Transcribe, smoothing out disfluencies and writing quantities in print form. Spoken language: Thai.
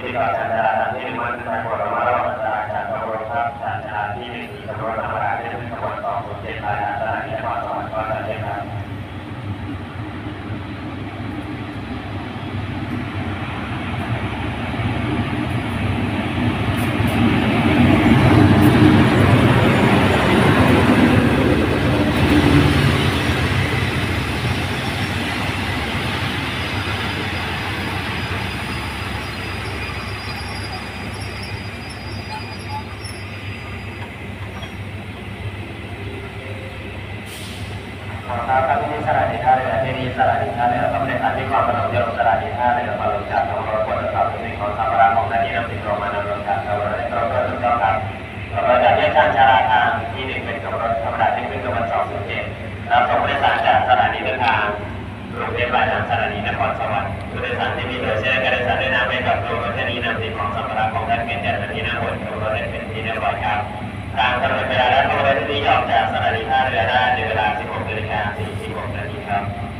ที่ต่อชานชาลาที่1มันจากบรมราชจากกรมทัพชานชาลาที่1ตำรวจธรรมดาที่1ตำรวจ207ภายในสถานีนครสวรรค์ก็จะได้ครับครับที่นี่สถานีท่าเรือที่นี่สถานีท่าเรือต้องในการที่ความประสงค์จะลงสถานีท่าเรือมาลงจากตรงรถบนรถสิ่งของสัมภาระของท่านที่นำสิ่งลงมาดำเนินการเราได้เราถูกต้องครับเราจะแยกชานชาลาทางที่1เป็นกับรถธรรมดาที่ขึ้นกับวัน207รับส่งผู้โดยสารจากสถานีเดินทางกรุงเทพปลายทางสถานีนครสวรรค์ผู้โดยสารที่มีตัวเชื่อการโดยสารได้นำไปกับตัวรถที่นำสิ่งของสัมภาระของท่านเป็นจัดที่นั่งบนตัวรถเป็นที่เรียบร้อยครับทางกำหนดเวลาและตัวรถที่ออกจากสถานีท่าเรือได้ในเวลา 16:46 น.ครับ